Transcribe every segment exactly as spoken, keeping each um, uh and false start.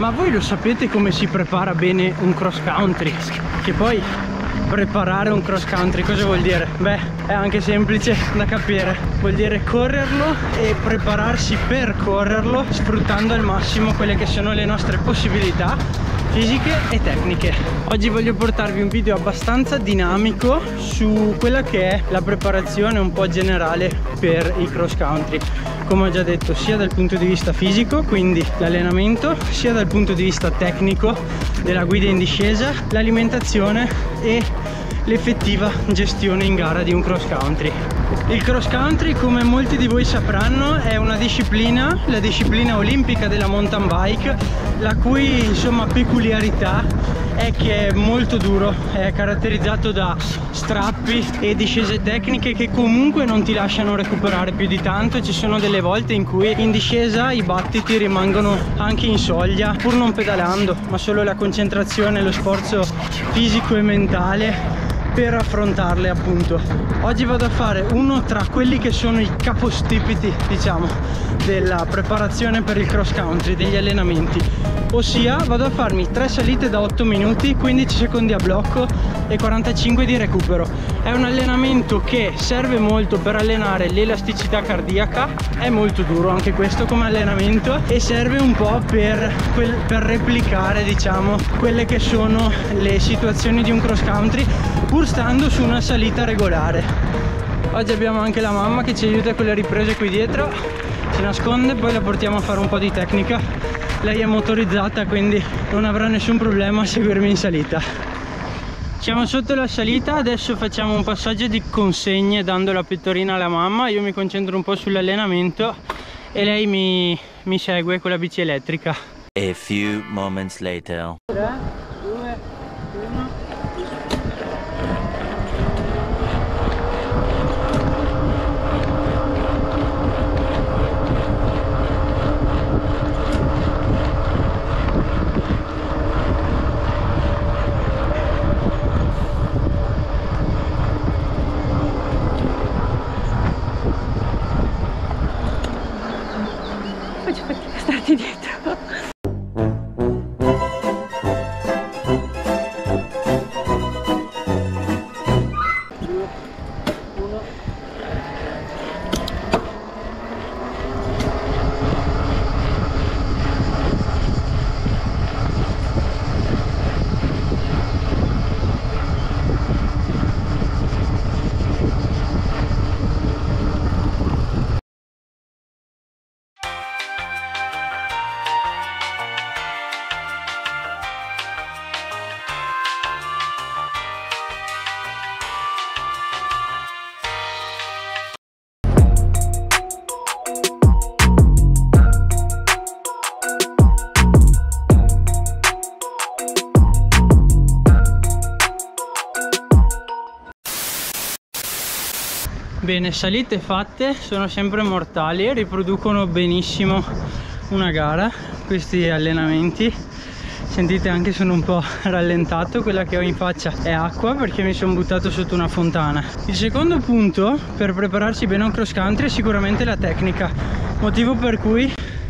Ma voi lo sapete come si prepara bene un cross country? Che poi preparare un cross country cosa vuol dire? Beh, è anche semplice da capire. Vuol dire correrlo e prepararsi per correrlo sfruttando al massimo quelle che sono le nostre possibilità fisiche e tecniche. Oggi voglio portarvi un video abbastanza dinamico su quella che è la preparazione un po' generale per i cross country, come ho già detto, sia dal punto di vista fisico, quindi l'allenamento, sia dal punto di vista tecnico della guida in discesa, l'alimentazione e l'effettiva gestione in gara di un cross country. Il cross country, come molti di voi sapranno, è una disciplina, la disciplina olimpica della mountain bike, la cui insomma peculiarità è che è molto duro, è caratterizzato da strappi e discese tecniche che comunque non ti lasciano recuperare più di tanto. Ci sono delle volte in cui in discesa i battiti rimangono anche in soglia, pur non pedalando, ma solo la concentrazione, lo sforzo fisico e mentale per affrontarle, appunto. Oggi vado a fare uno tra quelli che sono i capostipiti, diciamo, della preparazione per il cross country, degli allenamenti, ossia vado a farmi tre salite da otto minuti, quindici secondi a blocco e quarantacinque di recupero. È un allenamento che serve molto per allenare l'elasticità cardiaca, è molto duro anche questo come allenamento, e serve un po' per, quel, per replicare, diciamo, quelle che sono le situazioni di un cross country, pur stando su una salita regolare. Oggi abbiamo anche la mamma che ci aiuta con le riprese qui dietro, si nasconde, poi la portiamo a fare un po' di tecnica. Lei è motorizzata, quindi non avrà nessun problema a seguirmi in salita. Siamo sotto la salita, adesso facciamo un passaggio di consegne dando la pettorina alla mamma. Io mi concentro un po' sull'allenamento e lei mi, mi segue con la bici elettrica. A few moments later. tre, due, uno. Faccio fatica a starti dietro. Bene, salite fatte, sono sempre mortali, riproducono benissimo una gara questi allenamenti. Sentite, anche sono un po' rallentato, quella che ho in faccia è acqua perché mi sono buttato sotto una fontana. Il secondo punto per prepararsi bene a un cross country è sicuramente la tecnica, motivo per cui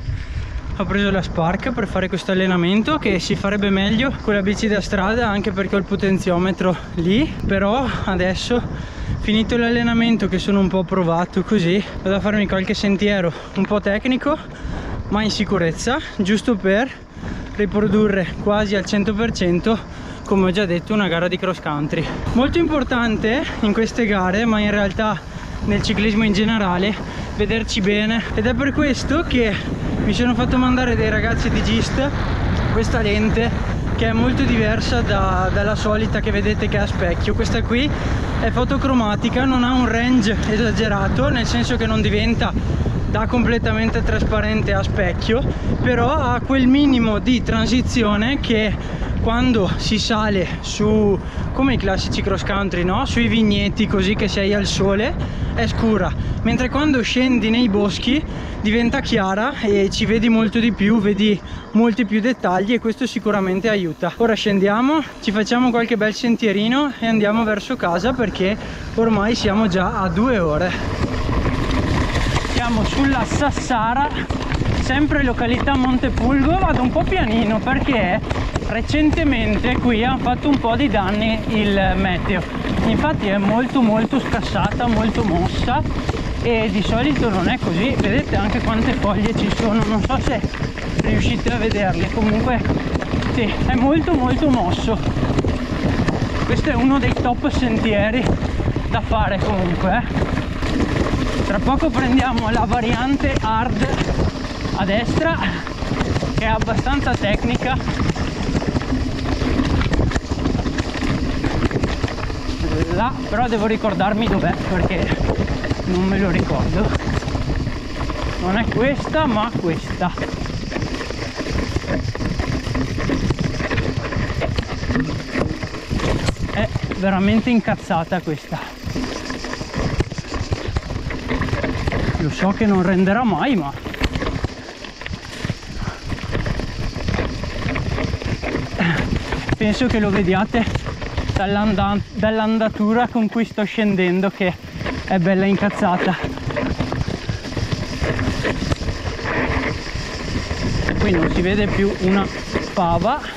ho preso la Spark per fare questo allenamento, che si farebbe meglio con la bici da strada anche perché ho il potenziometro lì. Però adesso, finito l'allenamento, che sono un po' provato così, vado a farmi qualche sentiero un po' tecnico ma in sicurezza, giusto per riprodurre quasi al cento per cento, come ho già detto, una gara di cross country. Molto importante in queste gare, ma in realtà nel ciclismo in generale, vederci bene, ed è per questo che mi sono fatto mandare dai ragazzi di Gist questa lente che è molto diversa da, dalla solita che vedete che è a specchio. Questa qui è fotocromatica, non ha un range esagerato, nel senso che non diventa da completamente trasparente a specchio, però ha quel minimo di transizione che quando si sale su, come i classici cross country, no? Sui vigneti, così che sei al sole, è scura, mentre quando scendi nei boschi diventa chiara e ci vedi molto di più, vedi molti più dettagli, e questo sicuramente aiuta. Ora scendiamo, ci facciamo qualche bel sentierino e andiamo verso casa, perché ormai siamo già a due ore. Siamo sulla Sassara sempre località Montepulgo, vado un po' pianino perché recentemente qui hanno fatto un po' di danni il meteo, infatti è molto molto scassata, molto mossa, e di solito non è così. Vedete anche quante foglie ci sono, non so se riuscite a vederle, comunque sì, è molto molto mosso. Questo è uno dei top sentieri da fare comunque, eh. Tra poco prendiamo la variante hard a destra, che è abbastanza tecnica. Là, però devo ricordarmi dov'è perché non me lo ricordo. Non è questa, ma questa. È veramente incazzata questa. Lo so che non renderà mai, ma penso che lo vediate dall'andatura con cui sto scendendo, che è bella incazzata. Qui non si vede più una fava.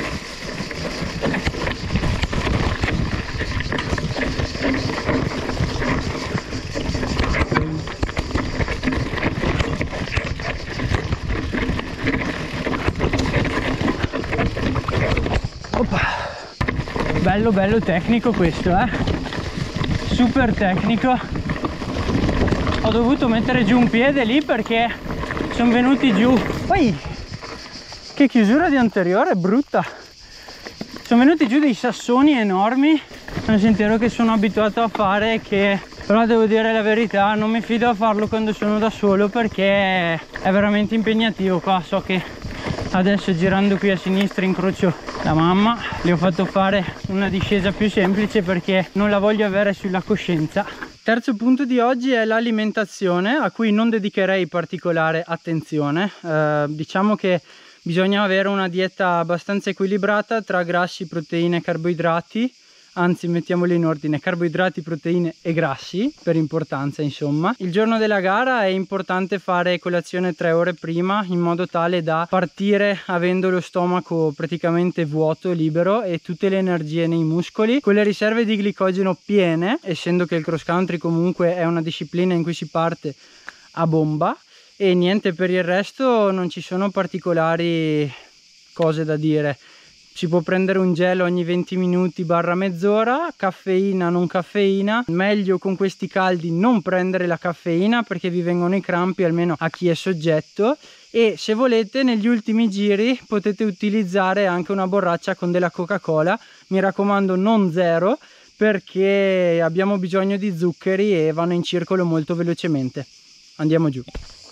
Bello bello tecnico questo, eh, super tecnico. Ho dovuto mettere giù un piede lì perché sono venuti giù. Poi che chiusura di anteriore brutta, sono venuti giù dei sassoni enormi. È un sentiero che sono abituato a fare, che però devo dire la verità, non mi fido a farlo quando sono da solo perché è veramente impegnativo. Qua so che adesso girando qui a sinistra incrocio la mamma, le ho fatto fare una discesa più semplice perché non la voglio avere sulla coscienza. Terzo punto di oggi è l'alimentazione, a cui non dedicherei particolare attenzione. Eh, diciamo che bisogna avere una dieta abbastanza equilibrata tra grassi, proteine e carboidrati. Anzi, mettiamoli in ordine: carboidrati, proteine e grassi, per importanza insomma. Il giorno della gara è importante fare colazione tre ore prima, in modo tale da partire avendo lo stomaco praticamente vuoto, libero, e tutte le energie nei muscoli, con le riserve di glicogeno piene, essendo che il cross country comunque è una disciplina in cui si parte a bomba. E niente, per il resto non ci sono particolari cose da dire. Si può prendere un gelo ogni venti minuti barra mezz'ora, caffeina, non caffeina. Meglio con questi caldi non prendere la caffeina perché vi vengono i crampi, almeno a chi è soggetto. E se volete negli ultimi giri potete utilizzare anche una borraccia con della Coca-Cola, mi raccomando non zero, perché abbiamo bisogno di zuccheri e vanno in circolo molto velocemente. Andiamo giù.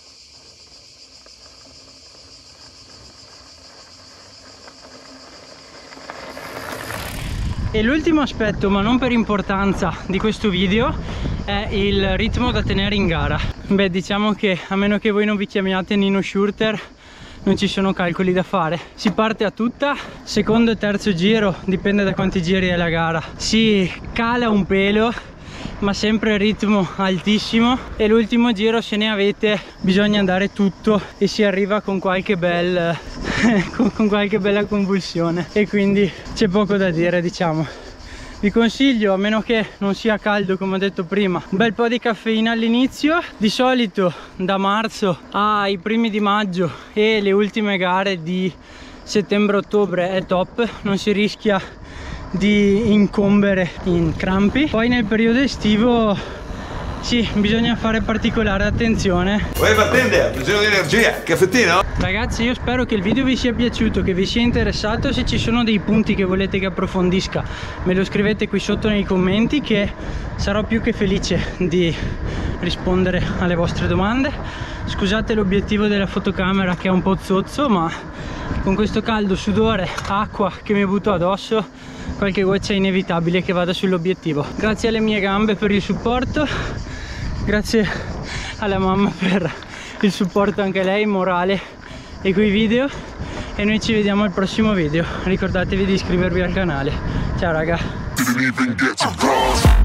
E l'ultimo aspetto, ma non per importanza, di questo video è il ritmo da tenere in gara. Beh, diciamo che a meno che voi non vi chiamiate Nino Schurter non ci sono calcoli da fare. Si parte a tutta, secondo e terzo giro, dipende da quanti giri è la gara, si cala un pelo, ma sempre ritmo altissimo, e l'ultimo giro, se ne avete, bisogna andare tutto e si arriva con qualche bel con, con qualche bella convulsione, e quindi c'è poco da dire, diciamo. Vi consiglio, a meno che non sia caldo come ho detto prima, un bel po' di caffeina all'inizio. Di solito da marzo ai primi di maggio e le ultime gare di settembre-ottobre è top, non si rischia di incombere in crampi. Poi nel periodo estivo sì, bisogna fare particolare attenzione. Uè, Battende, bisogno di energia, caffettino? Ragazzi, io spero che il video vi sia piaciuto, che vi sia interessato. Se ci sono dei punti che volete che approfondisca, me lo scrivete qui sotto nei commenti, che sarò più che felice di rispondere alle vostre domande. Scusate l'obiettivo della fotocamera che è un po' zozzo, ma con questo caldo, sudore, acqua che mi butto addosso, qualche goccia è inevitabile che vada sull'obiettivo. Grazie alle mie gambe per il supporto, grazie alla mamma per il supporto anche lei morale e coi video, e noi ci vediamo al prossimo video. Ricordatevi di iscrivervi al canale. Ciao raga.